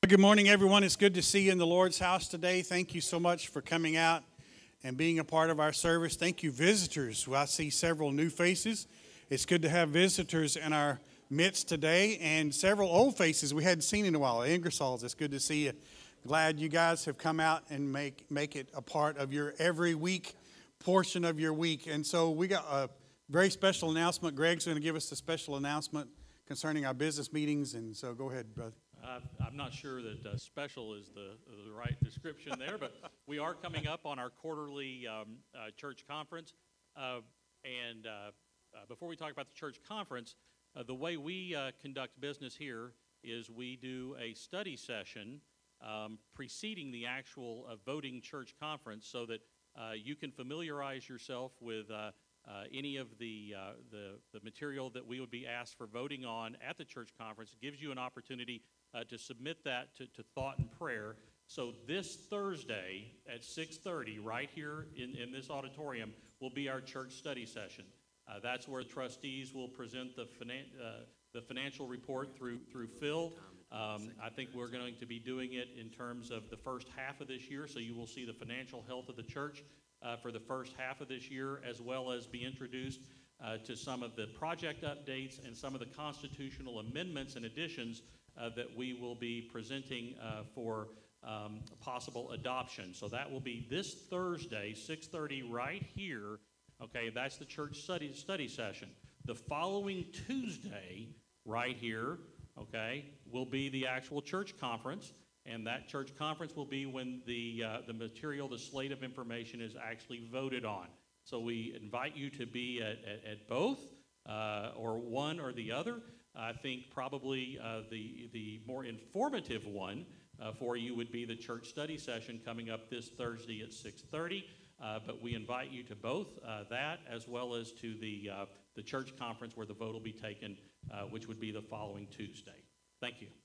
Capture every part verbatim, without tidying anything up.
Good morning, everyone. It's good to see you in the Lord's house today. Thank you so much for coming out and being a part of our service. Thank you, visitors. Well, I see several new faces. It's good to have visitors in our midst today, and several old faces we hadn't seen in a while. Ingersolls, it's good to see you. Glad you guys have come out and make make it a part of your every week portion of your week. And so we got a very special announcement. Greg's going to give us a special announcement concerning our business meetings, and so go ahead, brother. Uh, I'm not sure that uh, special is the, the right description there, but we are coming up on our quarterly um, uh, church conference. Uh, and uh, uh, before we talk about the church conference, uh, the way we uh, conduct business here is we do a study session um, preceding the actual uh, voting church conference so that uh, you can familiarize yourself with uh, uh, any of the, uh, the, the material that we would be asked for voting on at the church conference. It gives you an opportunity Uh, to submit that to, to thought and prayer. So this Thursday at six thirty, right here in, in this auditorium, will be our church study session. Uh, that's where trustees will present the, finan uh, the financial report through, through Phil. Um, I think we're going to be doing it in terms of the first half of this year, so you will see the financial health of the church uh, for the first half of this year, as well as be introduced uh, to some of the project updates and some of the constitutional amendments and additions Uh, that we will be presenting uh, for um, possible adoption. So that will be this Thursday, six thirty, right here. Okay, that's the church study, study session. The following Tuesday, right here, okay, will be the actual church conference. And that church conference will be when the, uh, the material, the slate of information is actually voted on. So we invite you to be at, at, at both uh, or one or the other. I think probably uh, the, the more informative one uh, for you would be the church study session coming up this Thursday at six thirty. Uh, but we invite you to both uh, that as well as to the, uh, the church conference where the vote will be taken, uh, which would be the following Tuesday. Thank you.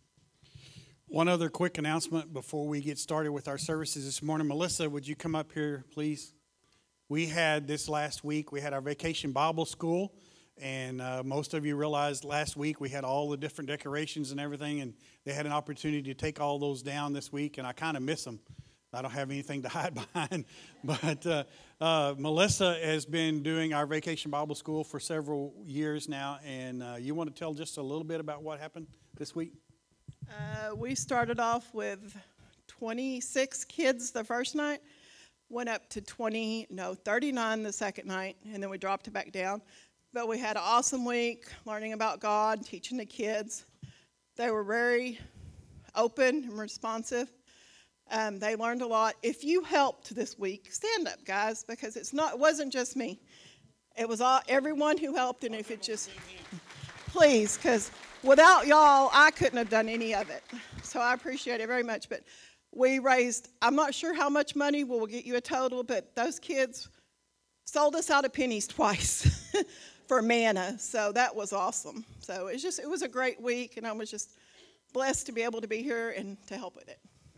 One other quick announcement before we get started with our services this morning. Melissa, would you come up here, please? We had this last week, we had our Vacation Bible School. And uh, most of you realized last week we had all the different decorations and everything, and they had an opportunity to take all those down this week, and I kind of miss them. I don't have anything to hide behind. But uh, uh, Melissa has been doing our Vacation Bible School for several years now, and uh, you want to tell just a little bit about what happened this week? Uh, we started off with twenty-six kids the first night, went up to twenty, no, thirty-nine the second night, and then we dropped it back down. But we had an awesome week learning about God, teaching the kids. They were very open and responsive. Um, they learned a lot. If you helped this week, stand up, guys, because it's not. It wasn't just me. It was all everyone who helped, and if it just, please, because without y'all, I couldn't have done any of it. So I appreciate it very much. But we raised, I'm not sure how much money. We'll get you a total, but those kids sold us out of pennies twice. For manna, so that was awesome. So it's just it was a great week, and I was just blessed to be able to be here and to help with it.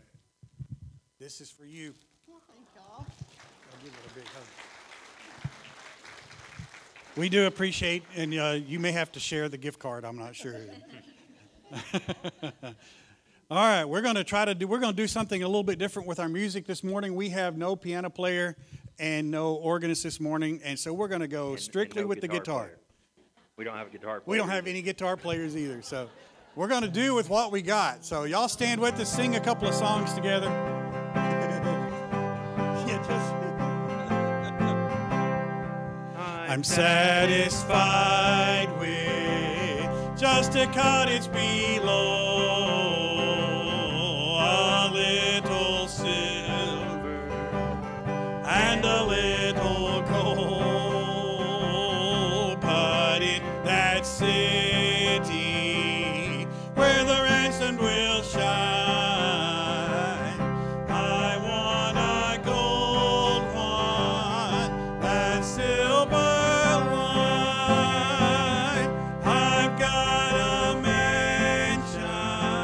This is for you. Well, thank y'all. I'll give it a big hug. We do appreciate, and uh, you may have to share the gift card. I'm not sure. All right, we're going to try to do. We're going to do something a little bit different with our music this morning. We have no piano player and no organist this morning, and so we're going to go and, strictly and no with the guitar. Player. We don't have a guitar player. We don't have any guitar players either, so we're going to do with what we got. So y'all stand with us, sing a couple of songs together. yeah, just I'm satisfied with just a cottage below, a little silver and a little gold, but in that city where the ransomed will shine, I want a gold one, that silver line. I've got a mansion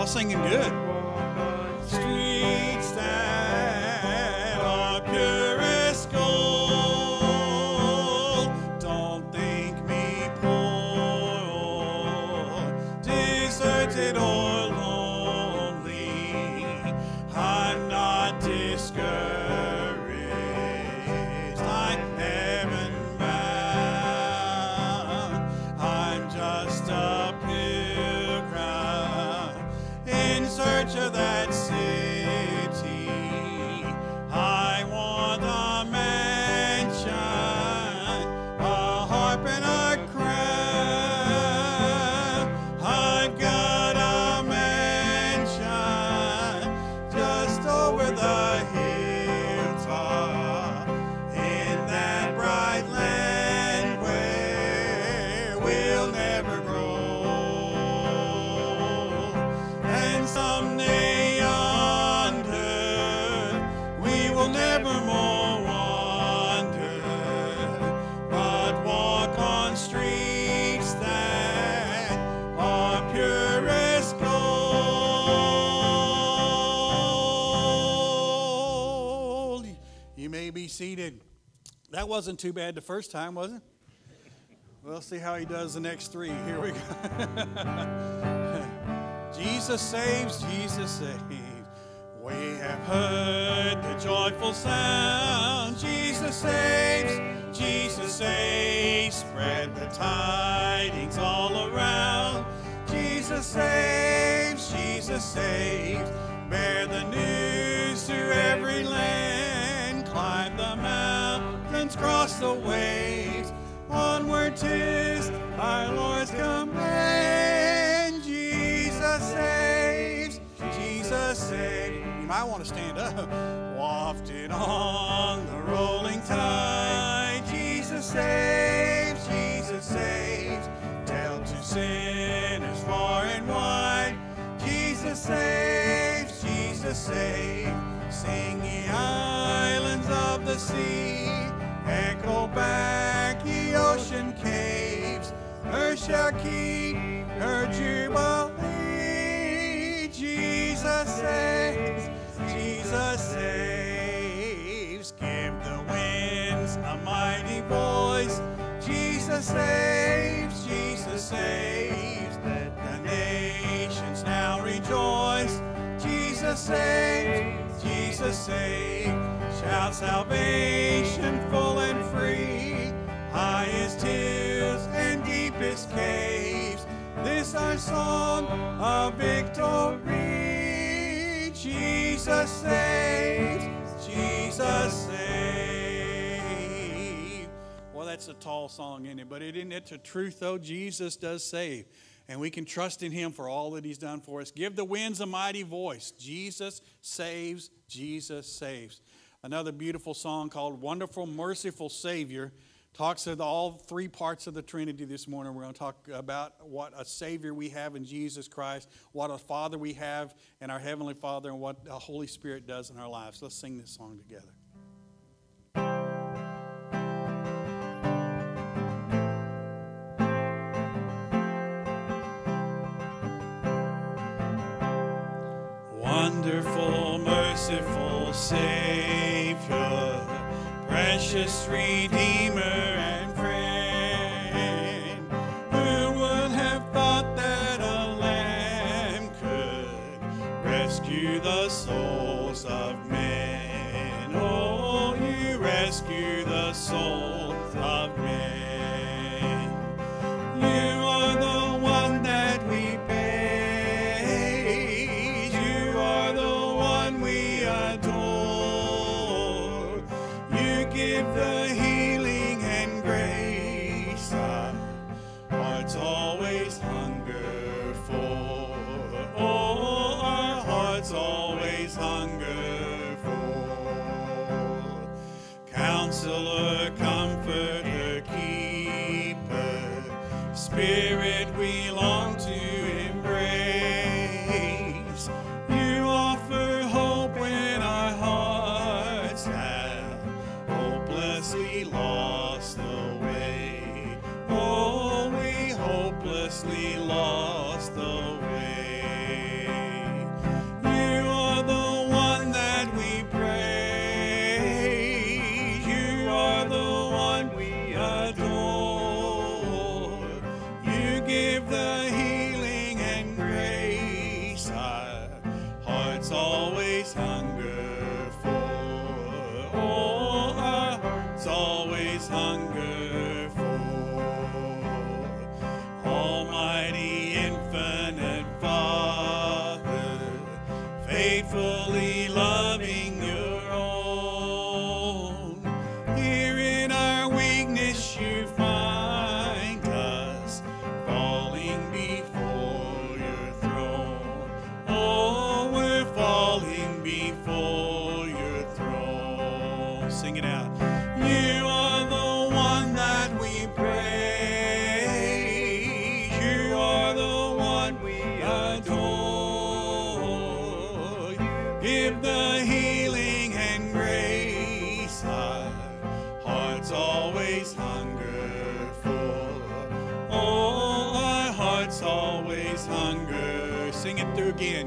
singing good. Streets that are purest gold. Don't think me poor or deserted or lonely. I'm not discouraged. I'm heaven bound. I'm just a pilgrim in search of that city. I want a mansion, a harp and a crown. I've got a mansion just over the hilltop in that bright land where we'll never grow. And someday yonder we will never more wander, but walk on streets that are purest gold. You may be seated. That wasn't too bad the first time, was it? We'll see how he does the next three. Here we go. Jesus saves, Jesus saves. We have heard the joyful sound. Jesus saves, Jesus saves. Spread the tidings all around. Jesus saves, Jesus saves. Bear the news to every land. Climb the mountains, cross the waves. Onward 'tis our Lord's command. Jesus saves, Jesus saves. You might want to stand up. Wafted on the rolling tide. Jesus saves, Jesus saves. Tell to sinners far and wide. Jesus saves, Jesus saves. Sing ye islands of the sea. Echo back ye ocean caves. Earth shall keep her jubilee. Jesus saves, Jesus saves. Give the winds a mighty voice. Jesus saves, Jesus saves. Let the nations now rejoice. Jesus saves, Jesus saves. Shout salvation full and free. Highest hills and deepest caves. This our song of victory. Jesus saves, Jesus saves. Well, that's a tall song, isn't it? But it isn't it the truth, though? Jesus does save. And we can trust in him for all that he's done for us. Give the winds a mighty voice. Jesus saves, Jesus saves. Another beautiful song called Wonderful, Merciful Savior talks of all three parts of the Trinity this morning. We're going to talk about what a Savior we have in Jesus Christ, what a Father we have in our Heavenly Father, and what the Holy Spirit does in our lives. Let's sing this song together. Wonderful, merciful Savior, precious Redeemer and friend, who would have thought that a lamb could rescue the souls of men? Oh, you rescue the souls of men. You are the one that we praise. You are the one we adore. You give the healing and grace our hearts always hunger for. Oh, our hearts always hunger for. Counselor, Comforter, Keeper, Spirit we long to embrace. You offer hope when our hearts have hopelessly lost the way. Oh, we hopelessly lost the way. Sing it through again.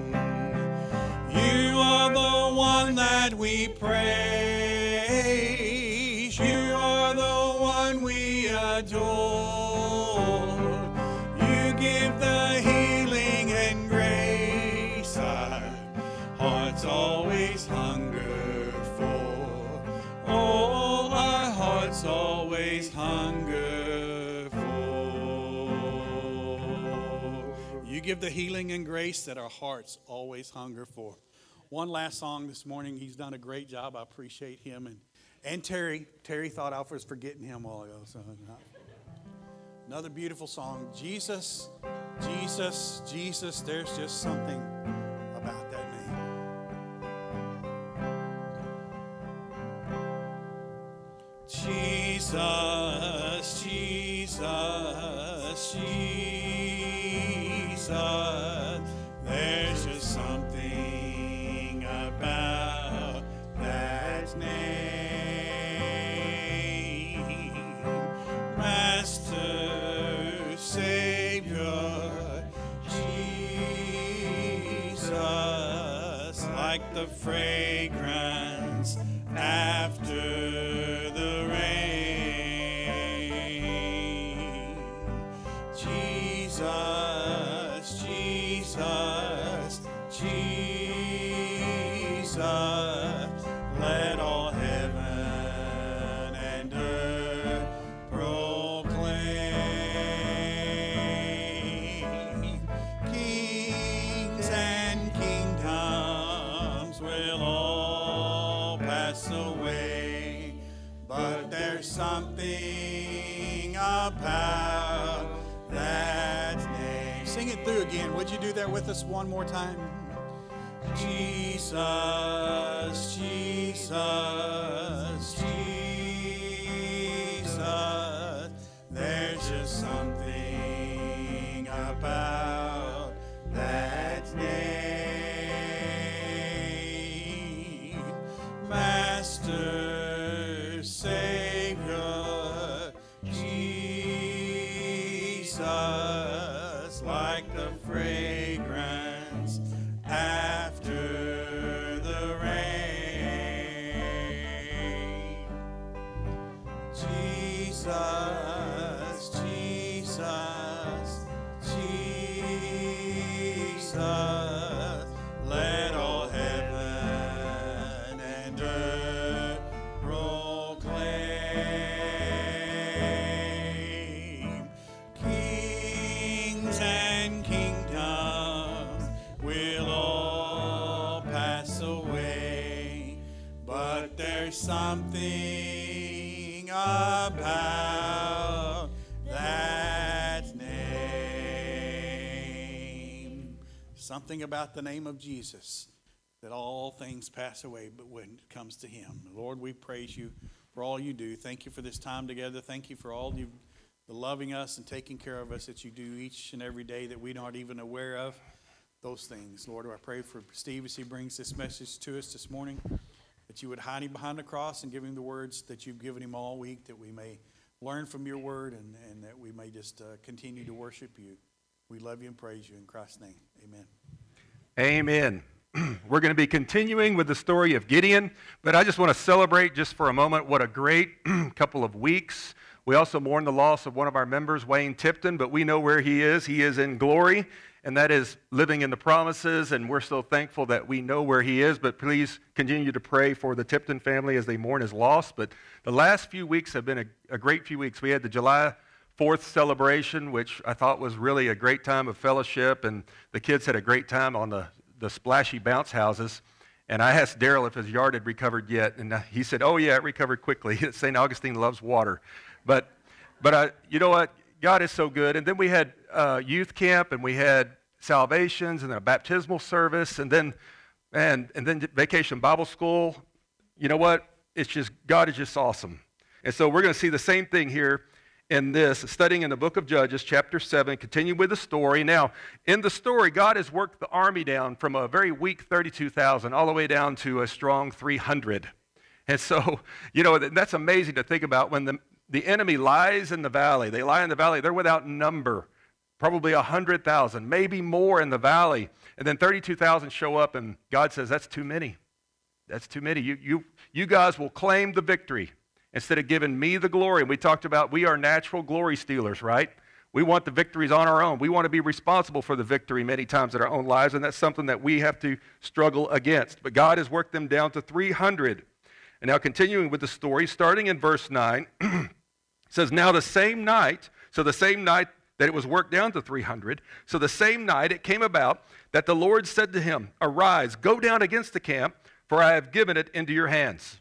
You are the one that we praise. You are the one we adore. You give the healing and grace our hearts always hunger for. Oh, our hearts always hunger for. You give the healing and grace that our hearts always hunger for. One last song this morning. He's done a great job. I appreciate him. And, and Terry. Terry thought I was forgetting him a while ago. So another beautiful song. Jesus, Jesus, Jesus. There's just something about that name. Jesus, Jesus, Jesus. There's just something about that name. Master, Savior, Jesus, like the fragrance after the rain. Jesus, Jesus, Jesus, let all heaven and earth proclaim. Kings and kingdoms will all pass away, but there's something about that name. Sing it through again. Would you do that with us one more time? Jesus, Jesus, Jesus. There's just something about that name. Master, Savior, Jesus, like the fragrance after the rain. Jesus, Jesus, Jesus, let all heaven and earth proclaim. Kings and kingdoms will all pass away, but there's something about that name. Something about the name of Jesus, that all things pass away, but when it comes to him. Lord, we praise you for all you do. Thank you for this time together. Thank you for all you the loving us and taking care of us that you do each and every day that we aren't even aware of. Those things. Lord, I pray for Steve as he brings this message to us this morning, that you would hide him behind the cross and give him the words that you've given him all week, that we may learn from your word and, and that we may just uh, continue to worship you. We love you and praise you in Christ's name. Amen. Amen. We're going to be continuing with the story of Gideon, but I just want to celebrate just for a moment what a great couple of weeks. We also mourn the loss of one of our members, Wayne Tipton, but we know where he is. He is in glory, and that is living in the promises, and we're so thankful that we know where he is. But please continue to pray for the Tipton family as they mourn his loss. But the last few weeks have been a, a great few weeks. We had the July fourth celebration, which I thought was really a great time of fellowship, and the kids had a great time on the, the splashy bounce houses. And I asked Daryl if his yard had recovered yet, and he said, oh, yeah, it recovered quickly. Saint Augustine loves water. But, but uh, you know what? God is so good. And then we had uh, youth camp, and we had salvations, and then a baptismal service, and then and and then vacation Bible school. You know what? It's just, God is just awesome. And so we're going to see the same thing here in this, studying in the book of Judges, chapter seven, continue with the story. Now, in the story, God has worked the army down from a very weak thirty-two thousand all the way down to a strong three hundred. And so, you know, that's amazing to think about when the The enemy lies in the valley. They lie in the valley. They're without number, probably one hundred thousand, maybe more in the valley. And then thirty-two thousand show up, and God says, that's too many. That's too many. You, you, you guys will claim the victory instead of giving me the glory. And we talked about we are natural glory stealers, right? We want the victories on our own. We want to be responsible for the victory many times in our own lives, and that's something that we have to struggle against. But God has worked them down to three hundred. And now continuing with the story, starting in verse nine, it says, now the same night, so the same night that it was worked down to three hundred, so the same night it came about that the Lord said to him, arise, go down against the camp, for I have given it into your hands.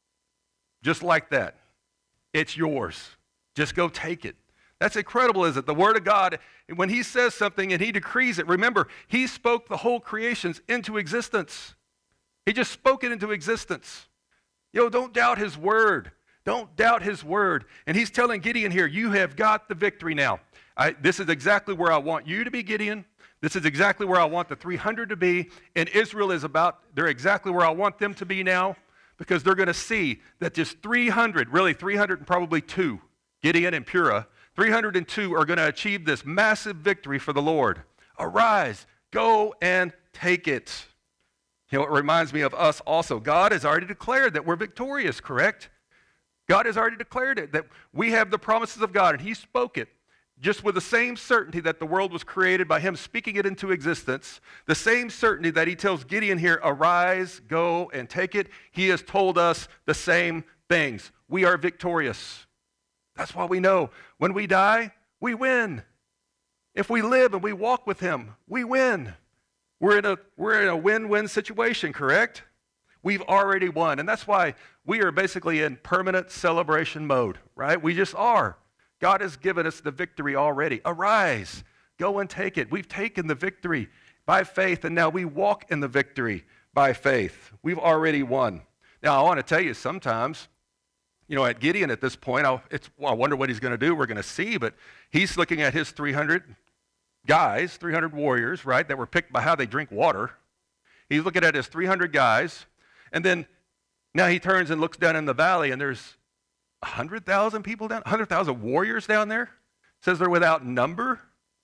Just like that. It's yours. Just go take it. That's incredible, isn't it? The Word of God, when He says something and He decrees it, remember, He spoke the whole creations into existence. He just spoke it into existence. You know, don't doubt His Word. Don't doubt His Word. And He's telling Gideon here, you have got the victory now. I, this is exactly where I want you to be, Gideon. This is exactly where I want the three hundred to be. And Israel is about, they're exactly where I want them to be now, because they're going to see that just three hundred, really three hundred and probably two, Gideon and Purah, three hundred two are going to achieve this massive victory for the Lord. Arise, go and take it. You know, it reminds me of us also. God has already declared that we're victorious, correct? God has already declared it, that we have the promises of God, and He spoke it. Just with the same certainty that the world was created by Him speaking it into existence, the same certainty that He tells Gideon here, arise, go, and take it, He has told us the same things. We are victorious. That's why we know when we die, we win. If we live and we walk with Him, we win. We're in a, we're in a win-win situation, correct? We've already won, and that's why we are basically in permanent celebration mode, right? We just are. God has given us the victory already. Arise, go and take it. We've taken the victory by faith, and now we walk in the victory by faith. We've already won. Now, I want to tell you, sometimes, you know, at Gideon at this point, I'll, it's, well, I wonder what he's going to do. We're going to see, but he's looking at his three hundred guys, three hundred warriors, right, that were picked by how they drink water. He's looking at his three hundred guys, and then now he turns and looks down in the valley, and there's one hundred thousand people down, one hundred thousand warriors down there. It says they're without number.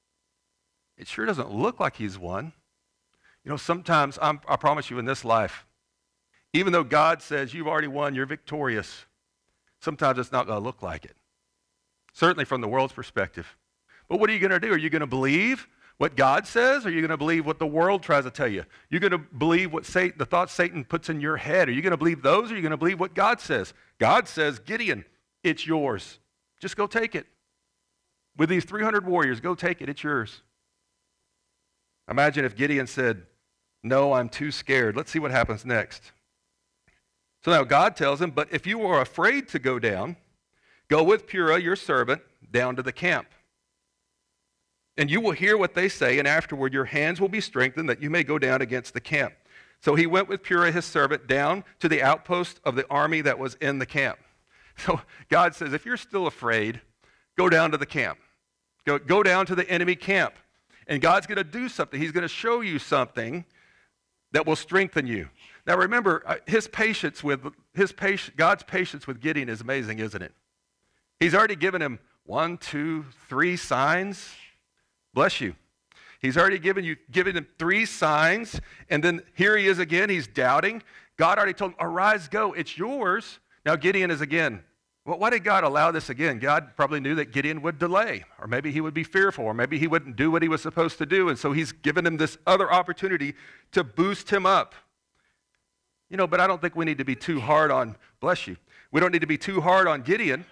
It sure doesn't look like he's won. You know, sometimes, I'm, I promise you in this life, even though God says you've already won, you're victorious, sometimes it's not going to look like it. Certainly from the world's perspective. But what are you going to do? Are you going to believe what God says, or are you going to believe what the world tries to tell you? You're going to believe what Satan, the thoughts Satan puts in your head. Are you going to believe those, or are you going to believe what God says? God says, Gideon, it's yours. Just go take it. With these three hundred warriors, go take it. It's yours. Imagine if Gideon said, no, I'm too scared. Let's see what happens next. So now God tells him, but if you are afraid to go down, go with Purah, your servant, down to the camp. And you will hear what they say, and afterward your hands will be strengthened, that you may go down against the camp. So he went with Purah, his servant, down to the outpost of the army that was in the camp. So God says, if you're still afraid, go down to the camp. Go, go down to the enemy camp. And God's going to do something. He's going to show you something that will strengthen you. Now remember, his patience with his patience, God's patience with Gideon is amazing, isn't it? He's already given him one, two, three signs. Bless you. He's already given you, given him three signs, and then here he is again. He's doubting. God already told him, arise, go. It's yours. Now Gideon is again. Well, why did God allow this again? God probably knew that Gideon would delay, or maybe he would be fearful, or maybe he wouldn't do what he was supposed to do, and so he's given him this other opportunity to boost him up. You know, but I don't think we need to be too hard on, bless you, we don't need to be too hard on Gideon.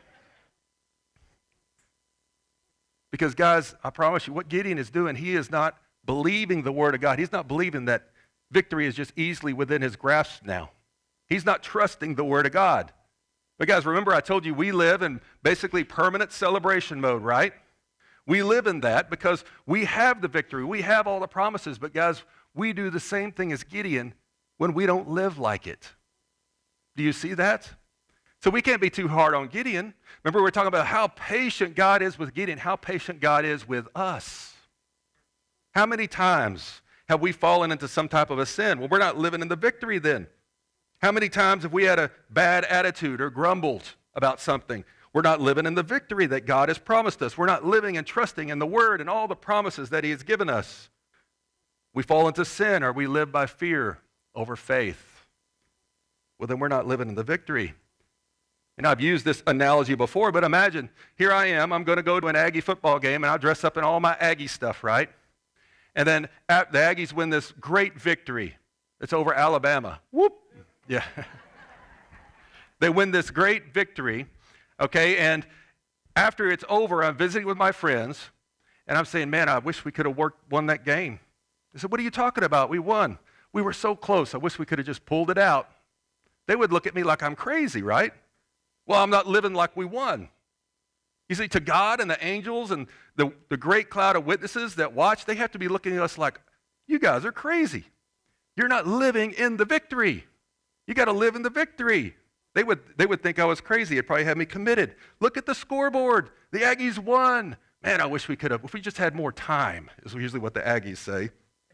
Because, guys, I promise you, what Gideon is doing, he is not believing the word of God. He's not believing that victory is just easily within his grasp now. He's not trusting the word of God. But, guys, remember I told you we live in basically permanent celebration mode, right? We live in that because we have the victory. We have all the promises. But, guys, we do the same thing as Gideon when we don't live like it. Do you see that? So we can't be too hard on Gideon. Remember, we were talking about how patient God is with Gideon, how patient God is with us. How many times have we fallen into some type of a sin? Well, we're not living in the victory then. How many times have we had a bad attitude or grumbled about something? We're not living in the victory that God has promised us. We're not living and trusting in the Word and all the promises that He has given us. We fall into sin, or we live by fear over faith. Well, then we're not living in the victory. And I've used this analogy before, but imagine, here I am, I'm going to go to an Aggie football game, and I'll dress up in all my Aggie stuff, right? And then the Aggies win this great victory. It's over Alabama. Whoop! Yeah. They win this great victory, okay? And after it's over, I'm visiting with my friends, and I'm saying, man, I wish we could have worked, won that game. They said, what are you talking about? We won. We were so close. I wish we could have just pulled it out. They would look at me like I'm crazy, right? Well, I'm not living like we won. You see, to God and the angels and the, the great cloud of witnesses that watch, they have to be looking at us like, you guys are crazy. You're not living in the victory. You got to live in the victory. They would, they would think I was crazy. It'd probably have me committed. Look at the scoreboard. The Aggies won. Man, I wish we could have. If we just had more time, is usually what the Aggies say.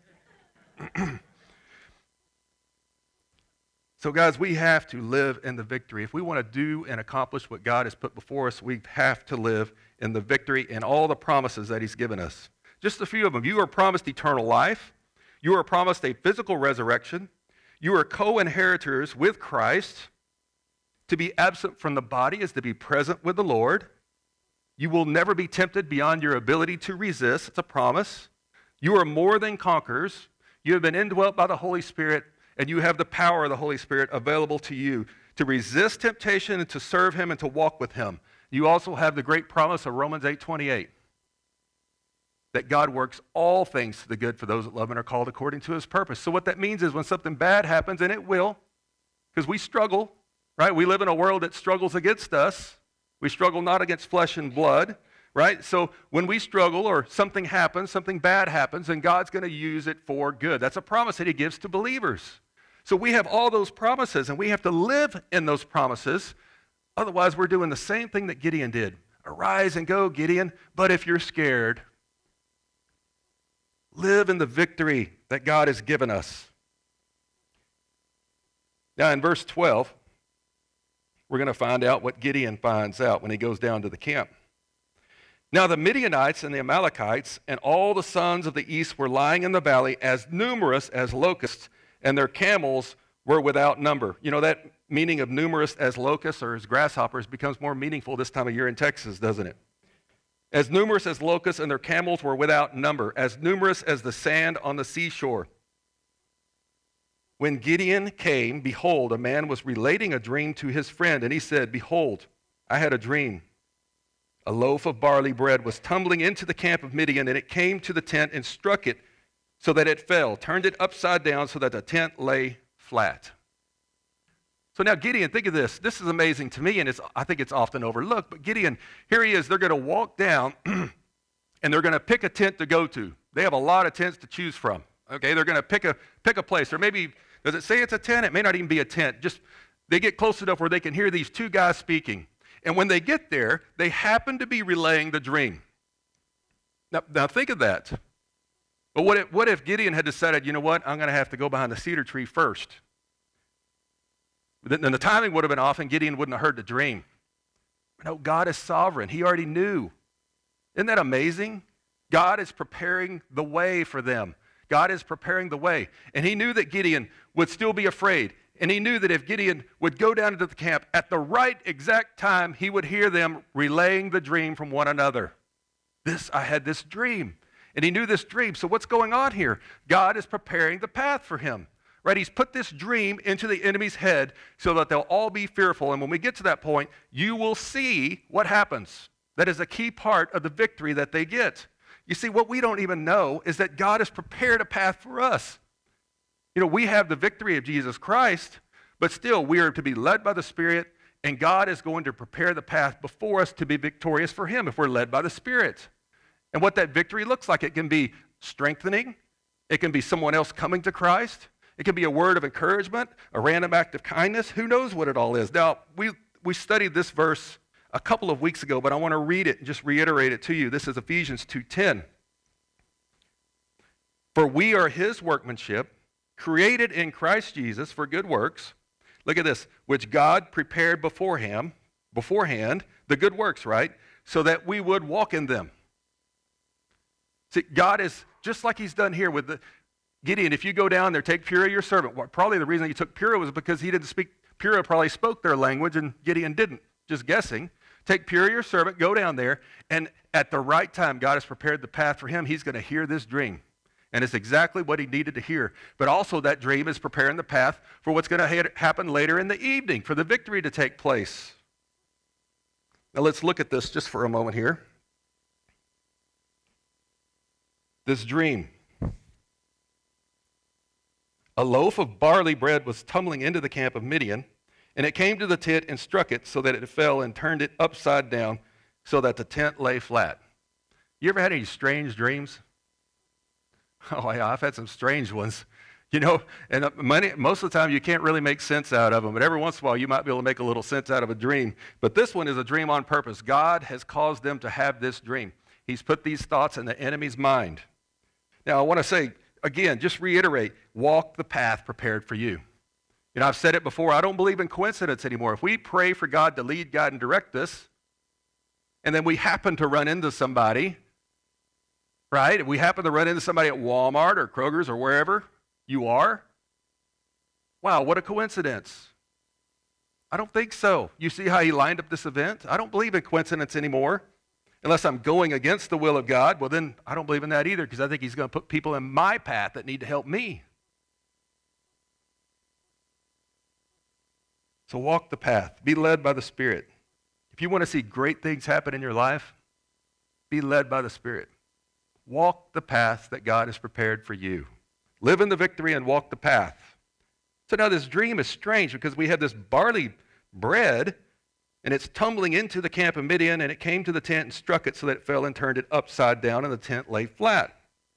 So, guys, we have to live in the victory. If we want to do and accomplish what God has put before us, we have to live in the victory and all the promises that He's given us. Just a few of them. You are promised eternal life. You are promised a physical resurrection. You are co-inheritors with Christ. To be absent from the body is to be present with the Lord. You will never be tempted beyond your ability to resist. It's a promise. You are more than conquerors. You have been indwelt by the Holy Spirit, and you have the power of the Holy Spirit available to you to resist temptation and to serve Him and to walk with Him. You also have the great promise of Romans eight twenty-eight, that God works all things to the good for those that love and are called according to His purpose. So what that means is when something bad happens, and it will, because we struggle, right? We live in a world that struggles against us. We struggle not against flesh and blood, right? So when we struggle or something happens, something bad happens, and God's going to use it for good. That's a promise that He gives to believers. So we have all those promises, and we have to live in those promises. Otherwise, we're doing the same thing that Gideon did. Arise and go, Gideon. But if you're scared, live in the victory that God has given us. Now, in verse twelve, we're going to find out what Gideon finds out when he goes down to the camp. Now the Midianites and the Amalekites and all the sons of the east were lying in the valley, as numerous as locusts, and their camels were without number. You know, that meaning of numerous as locusts or as grasshoppers becomes more meaningful this time of year in Texas, doesn't it? As numerous as locusts, and their camels were without number, as numerous as the sand on the seashore. When Gideon came, behold, a man was relating a dream to his friend, and he said, behold, I had a dream. A loaf of barley bread was tumbling into the camp of Midian, and it came to the tent and struck it so that it fell, turned it upside down so that the tent lay flat. So now Gideon, think of this. This is amazing to me, and it's, I think it's often overlooked. But Gideon, here he is. They're going to walk down, and they're going to pick a tent to go to. They have a lot of tents to choose from. Okay, they're going to pick a pick a place, or maybe, does it say it's a tent? It may not even be a tent. Just they get close enough where they can hear these two guys speaking. And when they get there, they happen to be relaying the dream. Now, now think of that. But what if, what if Gideon had decided, you know what, I'm going to have to go behind the cedar tree first? Then the timing would have been off, and Gideon wouldn't have heard the dream. No, God is sovereign. He already knew. Isn't that amazing? God is preparing the way for them. God is preparing the way. And he knew that Gideon would still be afraid. And he knew that if Gideon would go down into the camp at the right exact time, he would hear them relaying the dream from one another. This, I had this dream. And he knew this dream. So what's going on here? God is preparing the path for him. Right? He's put this dream into the enemy's head so that they'll all be fearful. And when we get to that point, you will see what happens. That is a key part of the victory that they get. You see, what we don't even know is that God has prepared a path for us. You know, we have the victory of Jesus Christ, but still we are to be led by the Spirit, and God is going to prepare the path before us to be victorious for him if we're led by the Spirit. And what that victory looks like, it can be strengthening. It can be someone else coming to Christ. It can be a word of encouragement, a random act of kindness. Who knows what it all is? Now, we, we studied this verse a couple of weeks ago, but I want to read it and just reiterate it to you. This is Ephesians two ten. For we are his workmanship, created in Christ Jesus for good works. Look at this, which God prepared beforehand, beforehand the good works, right? So that we would walk in them. See, God is, just like he's done here with the Gideon, if you go down there, take Purah your servant. Well, probably the reason he took Purah was because he didn't speak, Purah probably spoke their language and Gideon didn't, just guessing. Take Purah your servant, go down there, and at the right time, God has prepared the path for him. He's going to hear this dream. And it's exactly what he needed to hear. But also that dream is preparing the path for what's going to ha- happen later in the evening, for the victory to take place. Now let's look at this just for a moment here. This dream. A loaf of barley bread was tumbling into the camp of Midian, and it came to the tent and struck it so that it fell and turned it upside down so that the tent lay flat. You ever had any strange dreams? Oh, yeah, I've had some strange ones. You know, and many, most of the time you can't really make sense out of them, but every once in a while you might be able to make a little sense out of a dream. But this one is a dream on purpose. God has caused them to have this dream. He's put these thoughts in the enemy's mind. Now, I want to say, again, just reiterate, walk the path prepared for you. You know, I've said it before, I don't believe in coincidence anymore. If we pray for God to lead, guide, and direct us, and then we happen to run into somebody, right? If we happen to run into somebody at Walmart or Kroger's or wherever you are, wow, what a coincidence. I don't think so. You see how he lined up this event? I don't believe in coincidence anymore. Unless I'm going against the will of God, well then I don't believe in that either, because I think he's going to put people in my path that need to help me. So walk the path. Be led by the Spirit. If you want to see great things happen in your life, be led by the Spirit. Walk the path that God has prepared for you. Live in the victory and walk the path. So now this dream is strange because we have this barley bread, and it's tumbling into the camp of Midian, and it came to the tent and struck it so that it fell and turned it upside down, and the tent lay flat.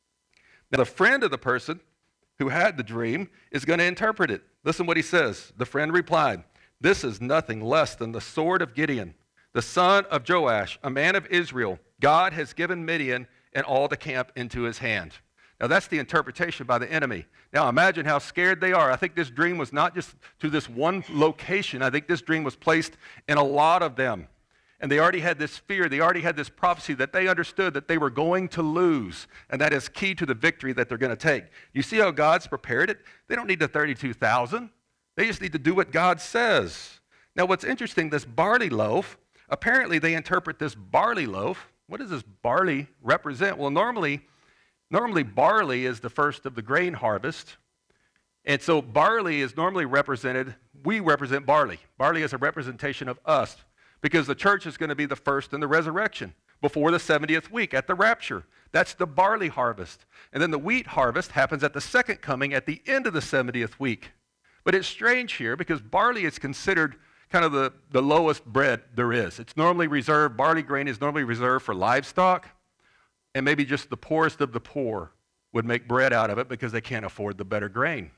Now the friend of the person who had the dream is going to interpret it. Listen what he says. The friend replied, "This is nothing less than the sword of Gideon, the son of Joash, a man of Israel. God has given Midian and all the camp into his hand." Now that's the interpretation by the enemy. Now imagine how scared they are. I think this dream was not just to this one location. I think this dream was placed in a lot of them. And they already had this fear. They already had this prophecy that they understood that they were going to lose. And that is key to the victory that they're going to take. You see how God's prepared it? They don't need the thirty-two thousand. They just need to do what God says. Now what's interesting, this barley loaf, apparently they interpret this barley loaf. What does this barley represent? Well, normally, normally barley is the first of the grain harvest. And so barley is normally represented, we represent barley. Barley is a representation of us because the church is going to be the first in the resurrection before the seventieth week at the rapture. That's the barley harvest. And then the wheat harvest happens at the second coming at the end of the seventieth week. But it's strange here because barley is considered kind of the, the lowest bread there is. It's normally reserved, barley grain is normally reserved for livestock, and maybe just the poorest of the poor would make bread out of it because they can't afford the better grain.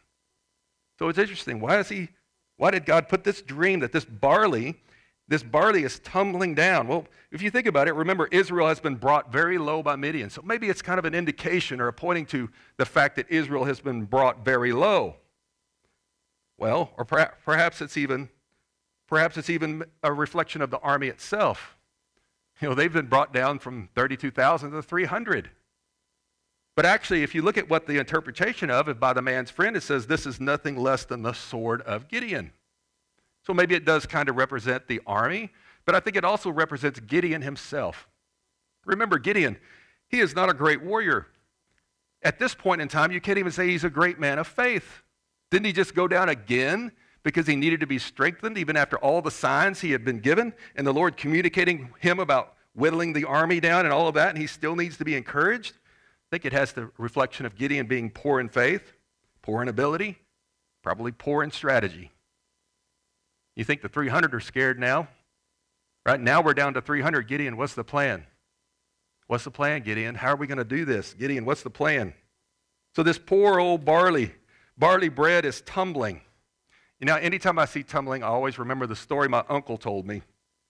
So it's interesting. Why is he, why did God put this dream that this barley, this barley is tumbling down? Well, if you think about it, remember Israel has been brought very low by Midian. So maybe it's kind of an indication or pointing to the fact that Israel has been brought very low. Well, or perhaps it's even Perhaps it's even a reflection of the army itself. You know, they've been brought down from thirty-two thousand to three hundred. But actually, if you look at what the interpretation of it by the man's friend, it says this is nothing less than the sword of Gideon. So maybe it does kind of represent the army, but I think it also represents Gideon himself. Remember, Gideon, he is not a great warrior. At this point in time, you can't even say he's a great man of faith. Didn't he just go down again because he needed to be strengthened even after all the signs he had been given and the Lord communicating him about whittling the army down and all of that, and he still needs to be encouraged? I think it has the reflection of Gideon being poor in faith, poor in ability, probably poor in strategy. You think the three hundred are scared now? Right now we're down to three hundred. Gideon, what's the plan? What's the plan, Gideon? How are we going to do this? Gideon, what's the plan? So this poor old barley, barley bread is tumbling. You know, anytime I see tumbling, I always remember the story my uncle told me.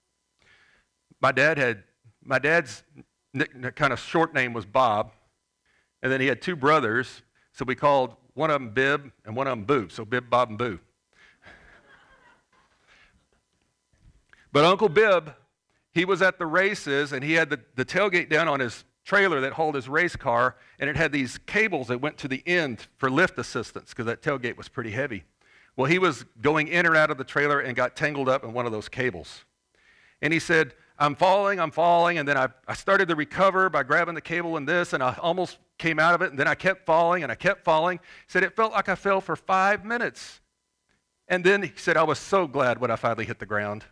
My dad had, my dad's kind of short name was Bob, and then he had two brothers, so we called one of them Bib and one of them Boo, so Bib, Bob, and Boo. But Uncle Bib, he was at the races, and he had the, the tailgate down on his trailer that hauled his race car, and it had these cables that went to the end for lift assistance because that tailgate was pretty heavy. Well, he was going in or out of the trailer and got tangled up in one of those cables. And he said, I'm falling, I'm falling, and then I, I started to recover by grabbing the cable and this, and I almost came out of it, and then I kept falling, and I kept falling. He said, it felt like I fell for five minutes. And then he said, I was so glad when I finally hit the ground.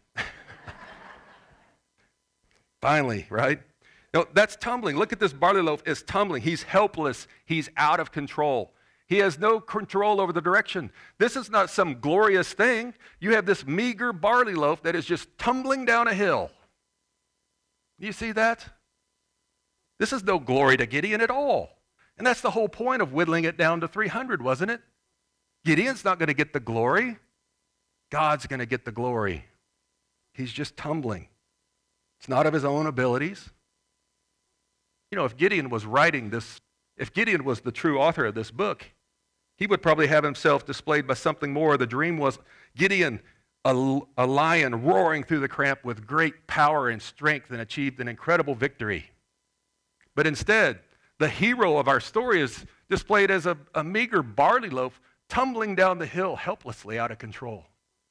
Finally, right? No, that's tumbling. Look at this barley loaf. It's tumbling. He's helpless. He's out of control. He has no control over the direction. This is not some glorious thing. You have this meager barley loaf that is just tumbling down a hill. You see that? This is no glory to Gideon at all. And that's the whole point of whittling it down to three hundred, wasn't it? Gideon's not going to get the glory. God's going to get the glory. He's just tumbling. It's not of his own abilities. You know, if Gideon was writing this, if Gideon was the true author of this book, he would probably have himself displayed by something more. The dream was Gideon, a, a lion roaring through the camp with great power and strength, and achieved an incredible victory. But instead, the hero of our story is displayed as a, a meager barley loaf tumbling down the hill helplessly out of control.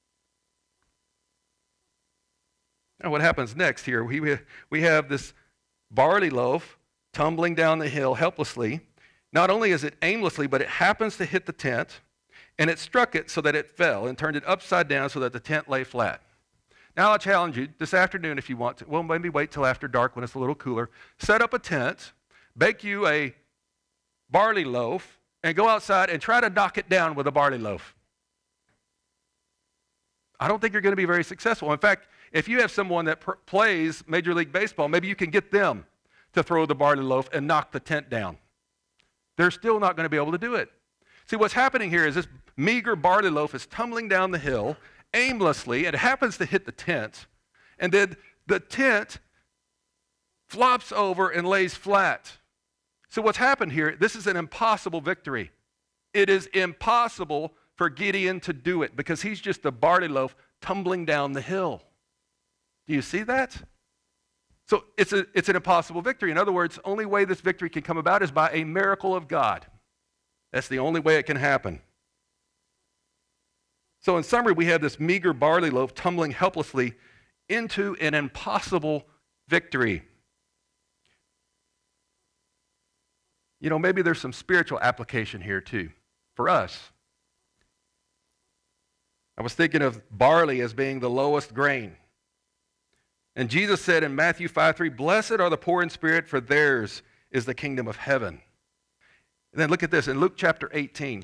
Now what happens next here? We, we have this barley loaf tumbling down the hill helplessly. Not only is it aimlessly, but it happens to hit the tent, and it struck it so that it fell and turned it upside down so that the tent lay flat. Now I'll challenge you this afternoon if you want to. Well, maybe wait till after dark when it's a little cooler. Set up a tent, bake you a barley loaf, and go outside and try to knock it down with a barley loaf. I don't think you're going to be very successful. In fact, if you have someone that pr- plays Major League Baseball, maybe you can get them to throw the barley loaf and knock the tent down. They're still not going to be able to do it. See, what's happening here is this meager barley loaf is tumbling down the hill aimlessly, and it happens to hit the tent, and then the tent flops over and lays flat. So what's happened here, this is an impossible victory. It is impossible for Gideon to do it because he's just a barley loaf tumbling down the hill. Do you see that? So it's, a, it's an impossible victory. In other words, the only way this victory can come about is by a miracle of God. That's the only way it can happen. So in summary, we have this meager barley loaf tumbling helplessly into an impossible victory. You know, maybe there's some spiritual application here too for us. I was thinking of barley as being the lowest grain. And Jesus said in Matthew five three, blessed are the poor in spirit, for theirs is the kingdom of heaven. And then look at this in Luke chapter eighteen.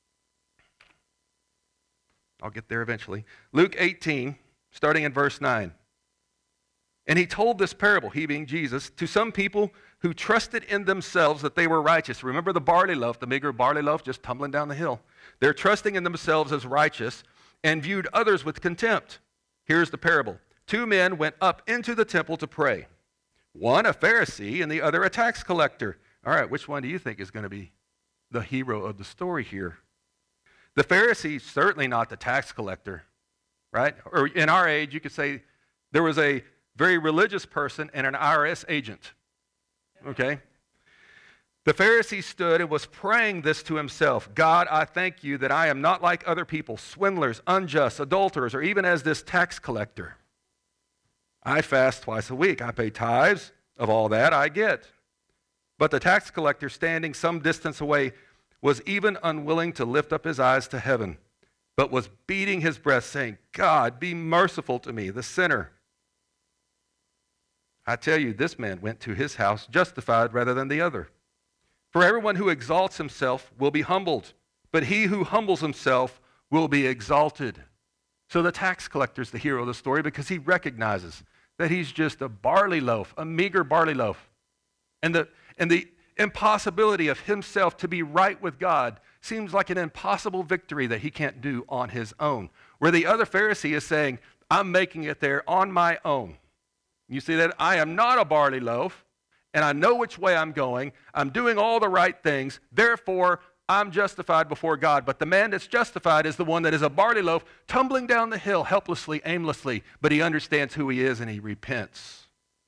I'll get there eventually. Luke eighteen, starting in verse nine. And he told this parable, he being Jesus, to some people who trusted in themselves that they were righteous. Remember the barley loaf, the meager barley loaf just tumbling down the hill. They're trusting in themselves as righteous and viewed others with contempt. Here's the parable. Two men went up into the temple to pray. One a Pharisee and the other a tax collector. All right, which one do you think is going to be the hero of the story here? The Pharisee, certainly not the tax collector, right? Or in our age, you could say there was a very religious person and an I R S agent, okay? The Pharisee stood and was praying this to himself. God, I thank you that I am not like other people, swindlers, unjust, adulterers, or even as this tax collector. I fast twice a week. I pay tithes of all that I get. But the tax collector, standing some distance away, was even unwilling to lift up his eyes to heaven, but was beating his breast, saying, God, be merciful to me, the sinner. I tell you, this man went to his house justified rather than the other. For everyone who exalts himself will be humbled, but he who humbles himself will be exalted. So the tax collector is the hero of the story because he recognizes that he's just a barley loaf, a meager barley loaf. And the, and the impossibility of himself to be right with God seems like an impossible victory that he can't do on his own. Where the other Pharisee is saying, I'm making it there on my own. You see that? I am not a barley loaf, and I know which way I'm going. I'm doing all the right things. Therefore, I'm justified before God. But the man that's justified is the one that is a barley loaf tumbling down the hill helplessly, aimlessly, but he understands who he is and he repents.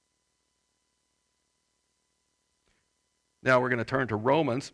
Now we're going to turn to Romans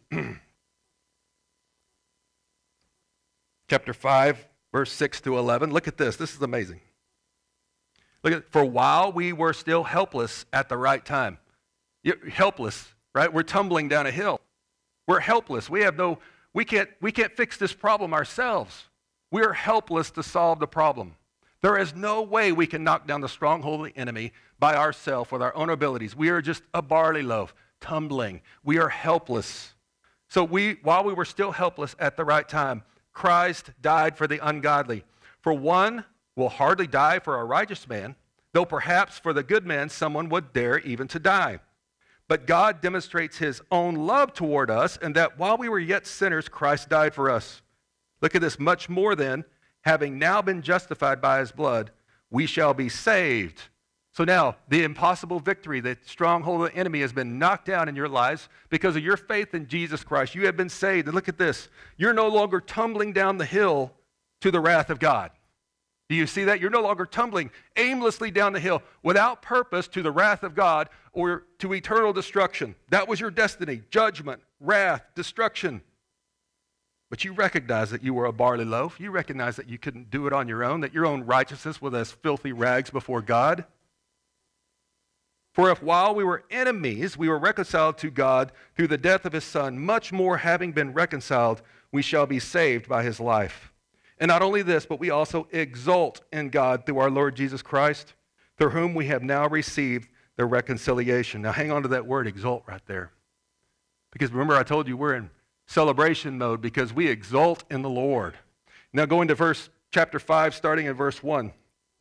chapter five, verse six to eleven. Look at this. This is amazing. Look at, for while we were still helpless at the right time. You're helpless, right? We're tumbling down a hill. We're helpless. We have no, we can't, we can't fix this problem ourselves. We are helpless to solve the problem. There is no way we can knock down the stronghold of the enemy by ourselves with our own abilities. We are just a barley loaf, tumbling. We are helpless. So we, while we were still helpless at the right time, Christ died for the ungodly. For one will hardly die for a righteous man, though perhaps for the good man someone would dare even to die. But God demonstrates his own love toward us, and that while we were yet sinners, Christ died for us. Look at this. Much more then, having now been justified by his blood, we shall be saved. So now, the impossible victory, the stronghold of the enemy has been knocked down in your lives because of your faith in Jesus Christ. You have been saved. And look at this. You're no longer tumbling down the hill to the wrath of God. Do you see that? You're no longer tumbling aimlessly down the hill without purpose to the wrath of God or to eternal destruction. That was your destiny, judgment, wrath, destruction. But you recognize that you were a barley loaf. You recognize that you couldn't do it on your own, that your own righteousness was as filthy rags before God. For if while we were enemies, we were reconciled to God through the death of his Son, much more having been reconciled, we shall be saved by his life. And not only this, but we also exult in God through our Lord Jesus Christ, through whom we have now received the reconciliation. Now hang on to that word, exult, right there. Because remember I told you we're in celebration mode because we exult in the Lord. Now going to verse chapter five, starting in verse one.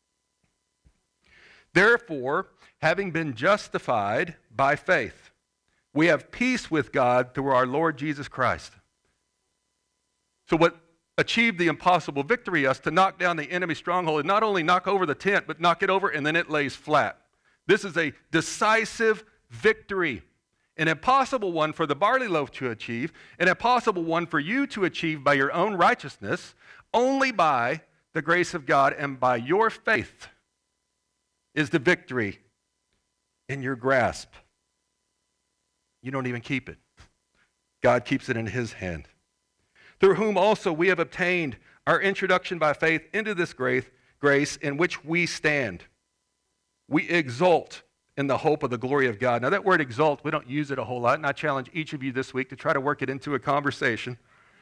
Therefore, having been justified by faith, we have peace with God through our Lord Jesus Christ. So what achieved the impossible victory us to knock down the enemy stronghold and not only knock over the tent, but knock it over and then it lays flat. This is a decisive victory, an impossible one for the barley loaf to achieve, an impossible one for you to achieve by your own righteousness, only by the grace of God and by your faith is the victory in your grasp. You don't even keep it. God keeps it in his hand. Through whom also we have obtained our introduction by faith into this grace, grace in which we stand. We exult in the hope of the glory of God. Now that word exult, we don't use it a whole lot, and I challenge each of you this week to try to work it into a conversation.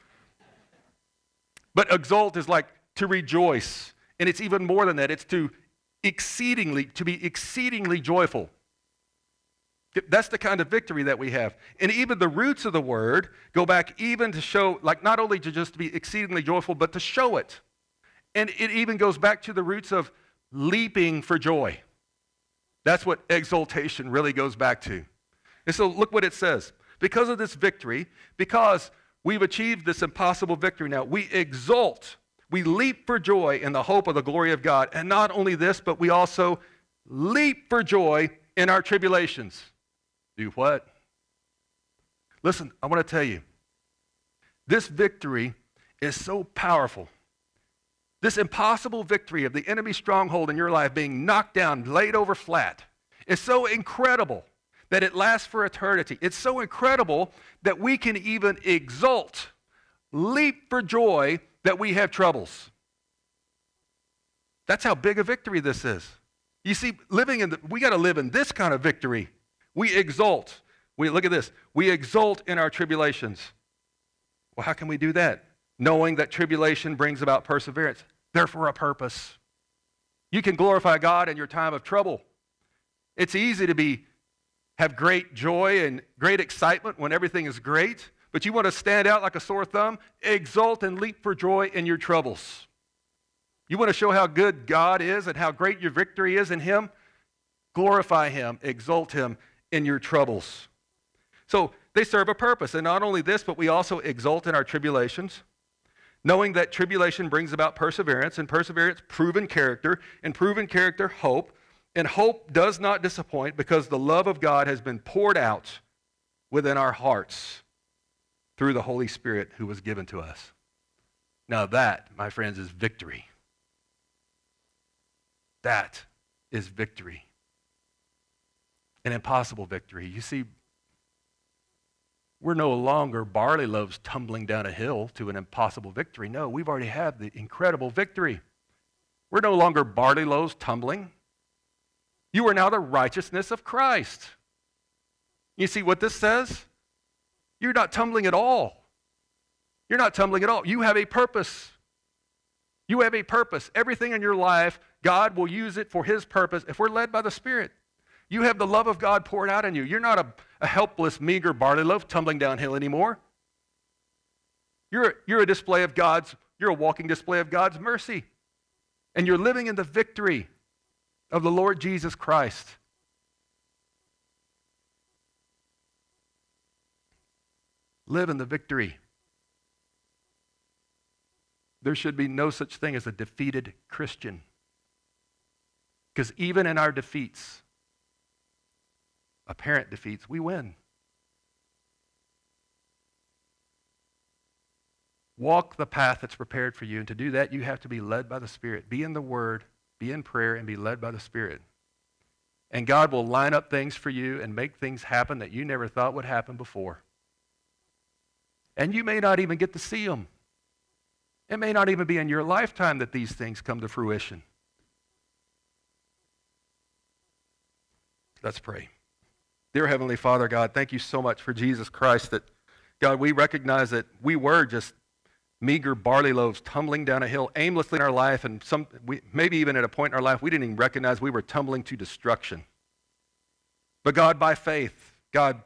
But exult is like to rejoice, and it's even more than that. It's to exceedingly, to be exceedingly joyful. That's the kind of victory that we have. And even the roots of the word go back even to show, like not only to just be exceedingly joyful, but to show it. And it even goes back to the roots of leaping for joy. That's what exaltation really goes back to. And so look what it says. Because of this victory, because we've achieved this impossible victory now, we exult, we leap for joy in the hope of the glory of God. And not only this, but we also leap for joy in our tribulations. Do what? Listen, I want to tell you, this victory is so powerful. This impossible victory of the enemy stronghold in your life being knocked down, laid over flat, is so incredible that it lasts for eternity. It's so incredible that we can even exult, leap for joy that we have troubles. That's how big a victory this is. You see, living in the, we got to live in this kind of victory. We exult. We look at this. We exult in our tribulations. Well, how can we do that? Knowing that tribulation brings about perseverance. They're for a purpose. You can glorify God in your time of trouble. It's easy to be have great joy and great excitement when everything is great, but you want to stand out like a sore thumb, exult and leap for joy in your troubles. You want to show how good God is and how great your victory is in him? Glorify him, exalt him in your troubles. So they serve a purpose. And not only this, but we also exult in our tribulations, knowing that tribulation brings about perseverance, and perseverance, proven character, and proven character, hope. And hope does not disappoint because the love of God has been poured out within our hearts. through the Holy Spirit who was given to us. Now that, my friends, is victory. That is victory. An impossible victory. You see, we're no longer barley loaves tumbling down a hill to an impossible victory. No, we've already had the incredible victory. We're no longer barley loaves tumbling. You are now the righteousness of Christ. You see what this says? You're not tumbling at all. You're not tumbling at all. You have a purpose. You have a purpose. Everything in your life, God will use it for his purpose if we're led by the Spirit. You have the love of God poured out in you. You're not a, a helpless, meager barley loaf tumbling downhill anymore. You're, you're a display of God's, you're a walking display of God's mercy. And you're living in the victory of the Lord Jesus Christ. Live in the victory. There should be no such thing as a defeated Christian. Because even in our defeats, apparent defeats, we win. Walk the path that's prepared for you. And to do that, you have to be led by the Spirit. Be in the Word, be in prayer, and be led by the Spirit. And God will line up things for you and make things happen that you never thought would happen before. And you may not even get to see them. It may not even be in your lifetime that these things come to fruition. Let's pray. Dear Heavenly Father, God, thank you so much for Jesus Christ that, God, we recognize that we were just meager barley loaves tumbling down a hill aimlessly in our life, and some, we, maybe even at a point in our life we didn't even recognize we were tumbling to destruction. But God, by faith, God,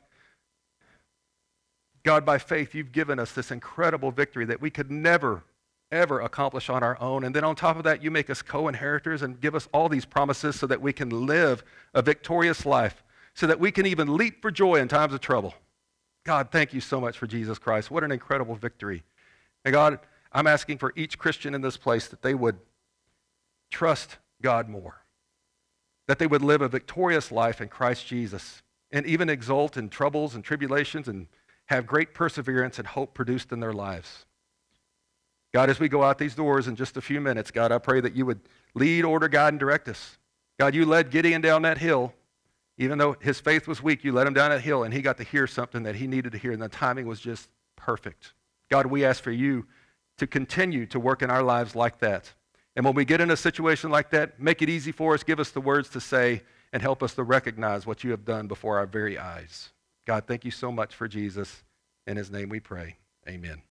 God, by faith, you've given us this incredible victory that we could never, ever accomplish on our own. And then on top of that, you make us co-inheritors and give us all these promises so that we can live a victorious life, so that we can even leap for joy in times of trouble. God, thank you so much for Jesus Christ. What an incredible victory. And God, I'm asking for each Christian in this place that they would trust God more, that they would live a victorious life in Christ Jesus, and even exult in troubles and tribulations and have great perseverance and hope produced in their lives. God, as we go out these doors in just a few minutes, God, I pray that you would lead, order, guide, and direct us. God, you led Gideon down that hill. Even though his faith was weak, you led him down that hill, and he got to hear something that he needed to hear, and the timing was just perfect. God, we ask for you to continue to work in our lives like that. And when we get in a situation like that, make it easy for us, give us the words to say, and help us to recognize what you have done before our very eyes. God, thank you so much for Jesus. In his name we pray. Amen.